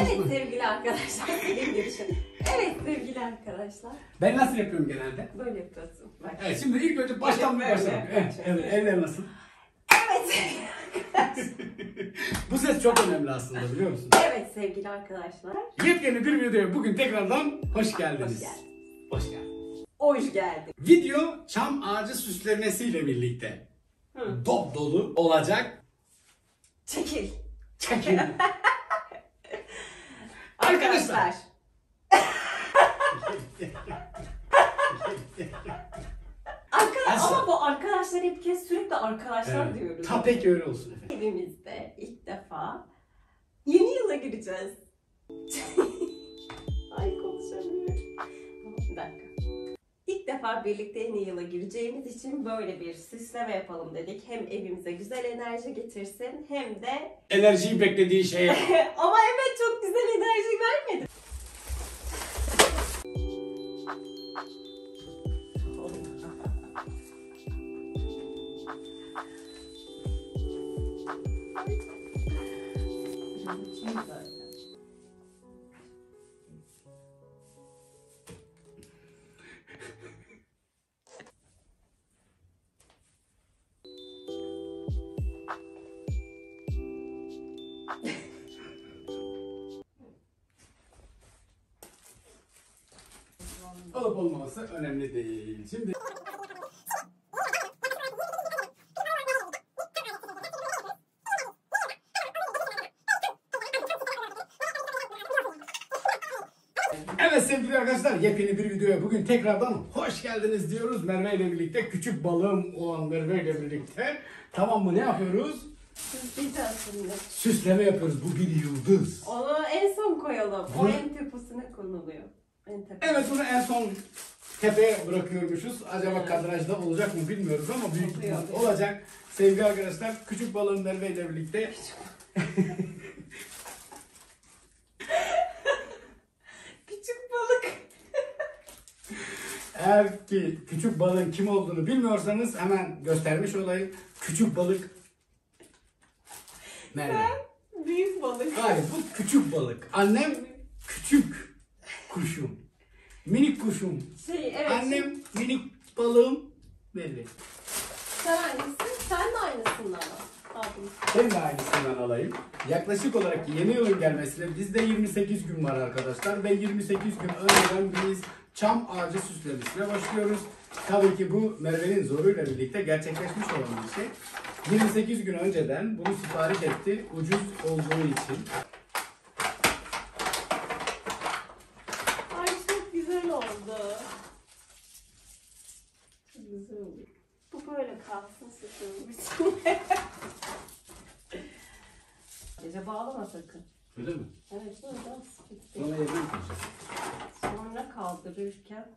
Evet sevgili arkadaşlar. Benim görüşüm. Evet sevgili arkadaşlar. Ben nasıl yapıyorum genelde? Böyle yapıyorsun. Bak. Evet, şimdi ilk önce baştan bir başlayalım. Evet, eller nasıl? Evet sevgili arkadaşlar. Bu ses çok önemli aslında, biliyor musun? Evet sevgili arkadaşlar. Yepyeni bir videoya bugün tekrardan hoş geldiniz. Hoş geldin. Hoş geldin. Hoş geldin. Video çam ağacı süslemesiyle birlikte dop dolu olacak. Çekil. Çekin. Arkadaşlar. Ama bu arkadaşlar hep kez sürekli arkadaşlar diyoruz. Ta pek öyle olsun efendim. Evimizde ilk defa yeni yıla gireceğiz. Ay konuşamıyorum. Tamam, bir dakika. İlk defa birlikte yeni yıla gireceğimiz için böyle bir süsleme yapalım dedik. Hem evimize güzel enerji getirsin hem de... Enerjiyi beklediği şeye. Ama evet çok güzel enerji vermedi. Olup olmaması önemli değil. Şimdi evet sevgili arkadaşlar, yepyeni bir videoya bugün tekrardan hoş geldiniz diyoruz. Merve ile birlikte, küçük balığım olan Merve ile birlikte. Tamam mı, ne yapıyoruz? Süsleyeceğiz şimdi. Süsleme yapıyoruz. Bu bir yıldız. Onu en son koyalım. O en tepesine konuluyor. En tepesine. Evet, bunu en son tepeye bırakıyormuşuz. Acaba kadrajda olacak mı bilmiyoruz ama büyük ihtimal olacak. Sevgili arkadaşlar, küçük balığım Merve ile birlikte. Küçük balık. Eğer ki küçük balığın kim olduğunu bilmiyorsanız hemen göstermiş olayım. Küçük balık Merve. Büyük balık. Hayır, bu küçük balık. Annem küçük kuşum. Minik kuşum. Evet. Annem minik balığım Merve. Sen aynısın. Sen de aynısından al. Aldım. Ben de aynısından alayım. Yaklaşık olarak yeni yılın gelmesine bizde 28 gün var arkadaşlar. Ve 28 gün önceden biz çam ağacı süslemesine başlıyoruz. Tabii ki bu Merve'nin zoruyla birlikte gerçekleşmiş olan bir şey. 28 gün önceden bunu sipariş etti, ucuz olduğu için. Ay çok güzel oldu. Çok güzel oldu. Bu böyle kalsın sütüm. Gece bağlama sakın. Öyle mi? Evet böyle sıkıntı. Sonra evde mi kalacak? Sonra kaldırırken.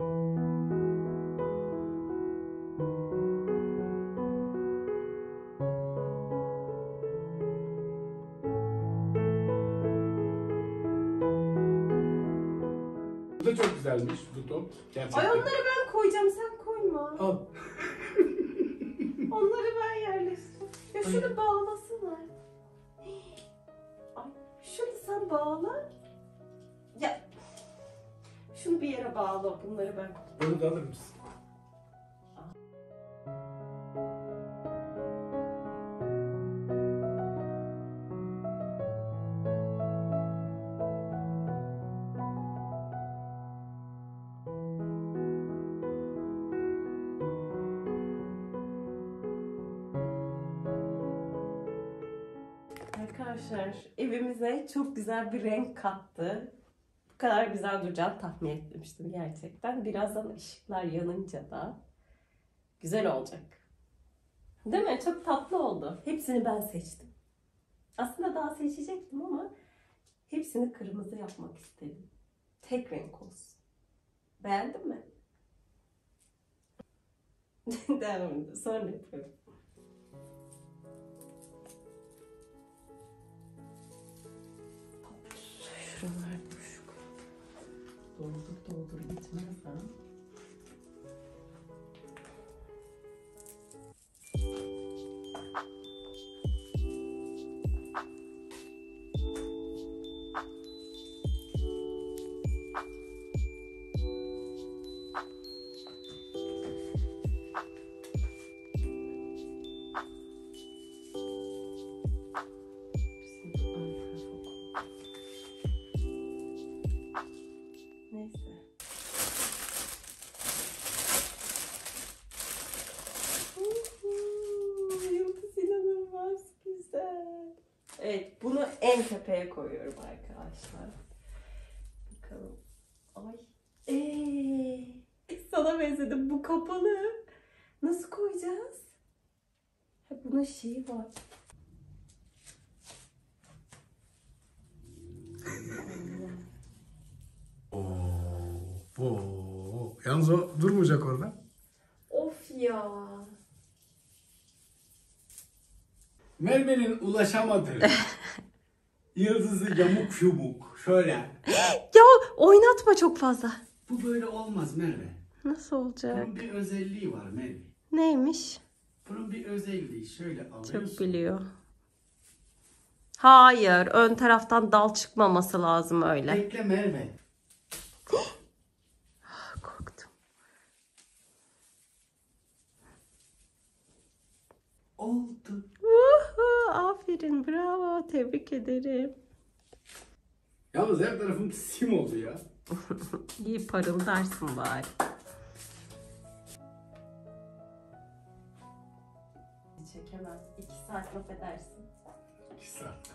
Bu da çok güzelmiş bu top. Gerçekten. Ay onları ben koyacağım sen koyma. Al. Onları ben yerleştireyim. Ya şunu bağlasana. Ay şunu sen bağla. Ya şunu bir yere bağla. Bunları ben. Bunu da alır mısın? Arkadaşlar evimize çok güzel bir renk kattı. Bu kadar güzel duracağını tahmin etmemiştim gerçekten. Birazdan ışıklar yanınca da güzel olacak. Değil mi? Çok tatlı oldu. Hepsini ben seçtim. Aslında daha seçecektim ama hepsini kırmızı yapmak istedim. Tek renk olsun. Beğendin mi? Devam edelim. Sonra yapıyorum. Şuralar boş. Doldur gitmez ha. en tepeye koyuyorum arkadaşlar. Bakalım. Ay. Sana benzedim. Bu kapalı. Nasıl koyacağız? Ha, bunun şeyi var. Oo. Yalnız o durmayacak orada. Of ya. Merve'nin ulaşamadığı yıldızı yamuk yumuk. Şöyle. Ya oynatma çok fazla. Bu böyle olmaz Merve. Nasıl olacak? Bunun bir özelliği var Merve. Neymiş? Bunun bir özelliği. Şöyle alıyorsun. Çok biliyor. Hayır, ön taraftan dal çıkmaması lazım öyle. Bekle Merve. Korktum. Oldu. Aferin, bravo, tebrik ederim. Yalnız her tarafım sim oldu ya. İyi parıldarsın bari. Çekemem. 2 saat laf edersin. 2 saat.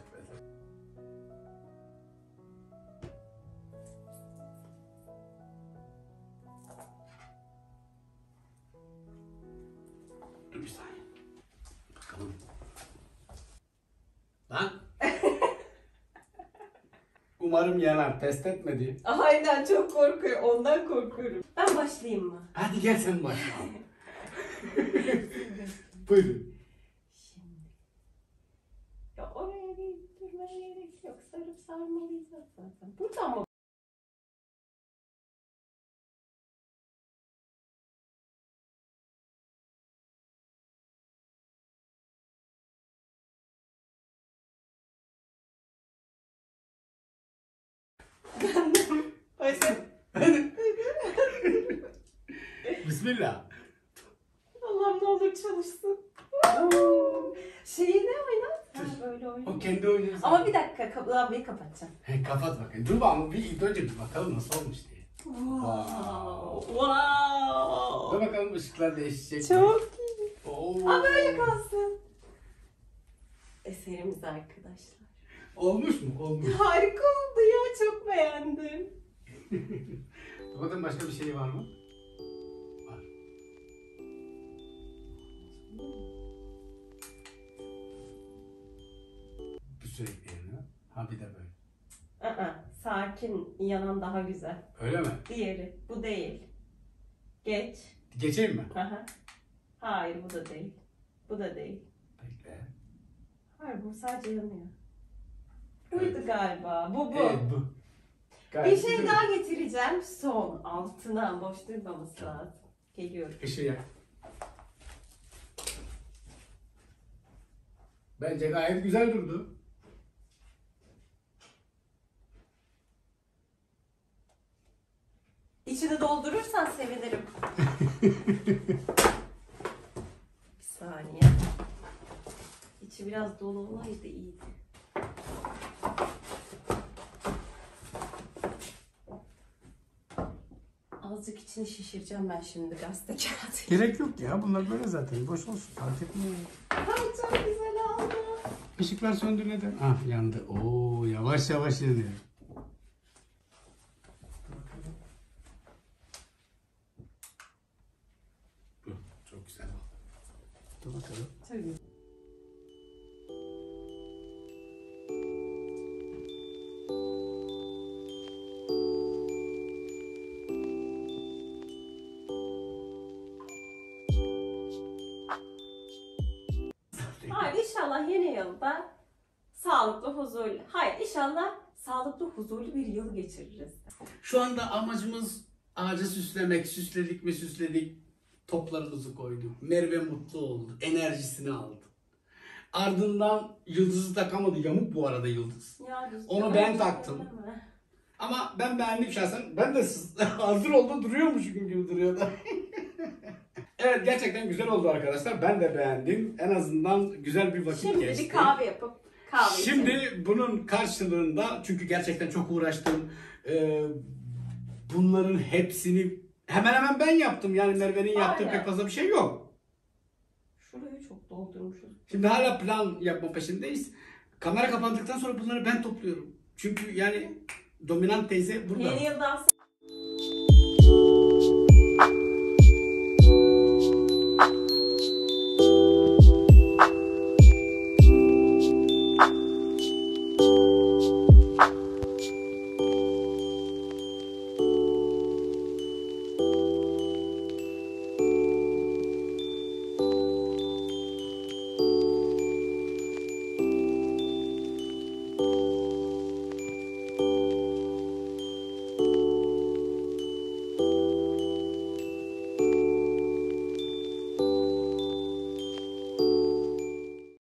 Dur bir saniye. Bakalım. Lan. Umarım yanar. Test etmedi. Aynen, çok korkuyor. Ondan korkuyorum. Ben başlayayım mı? Hadi gel sen başla. Buyurun. Şimdi. Ya oraya değdirmeye gerek yok. Sarıp sarmalıyız zaten. Buradan mı? Hadi. Bismillah. Allah'ım ne olur çalışsın. Şeyi ne oynat? Ha, böyle oynat. O kendi oynuyor. Ama bir dakika, lambayı kapatacağım. He, kapat bakayım. Dur bakalım bir ilk önce bir bakalım nasıl olmuş diye. Wow. Dur bakalım ışıklar değişecek. Çok iyi. Oo. Aa, böyle kalsın. Eserimiz arkadaşlar. Olmuş mu? Olmuş. Harika oldu ya, çok beğendim. Dur bakalım başka bir şey var mı? Var. Bu sürekli yanıyor. Ha bir de böyle. Sakin, yanan daha güzel. Öyle mi? Diğeri, bu değil. Geç. Geçeyim mi? Aha. Hayır, bu da değil. Bu da değil. Bekle. Hayır, bu sadece yanıyor. Buydu galiba. Bu. Evet bu. Bir Gayet şey güzel. daha getireceğim. Son altına boş durmaması lazım. Geliyorum. Işığı yak. Bence gayet güzel durdu. İçini doldurursan sevinirim. Bir saniye. İçi biraz dolu olaydı iyiydi. Azıcık içini şişireceğim ben şimdi gazete kağıdı. Gerek yok ya. Bunlar böyle zaten. Boş olsun. Fark etmiyor. Ay çok güzel oldu. Işıklar söndü neden? Ah yandı. Oo yavaş yavaş yanıyor. Bu çok güzel oldu. Dur bakalım. Tabii. Hayır, inşallah yeni yılda sağlıklı, huzurlu. Hayır, inşallah sağlıklı, huzurlu bir yıl geçiririz. Şu anda amacımız ağacı süslemek. Süsledik mi süsledik. Toplarımızı koyduk. Merve mutlu oldu. Enerjisini aldı. Ardından yıldızı takamadı. Yamuk bu arada yıldız. Ya, Onu ben taktım. Ama ben beğendim şahsen. Ben de hazır oldu duruyormuş gibi duruyordu. Evet gerçekten güzel oldu arkadaşlar. Ben de beğendim. En azından güzel bir vakit Şimdi geçti. bir kahve yapıp kahve Şimdi içelim. bunun karşılığında çünkü gerçekten çok uğraştım. Bunların hepsini hemen hemen ben yaptım. Yani Merve'nin yaptığı Aynen. pek fazla bir şey yok. Şurayı çok doldurmuşuz. Şimdi hala plan yapma peşindeyiz. Kamera kapandıktan sonra bunları ben topluyorum. Çünkü yani dominant teyze burada. Yeni yıldan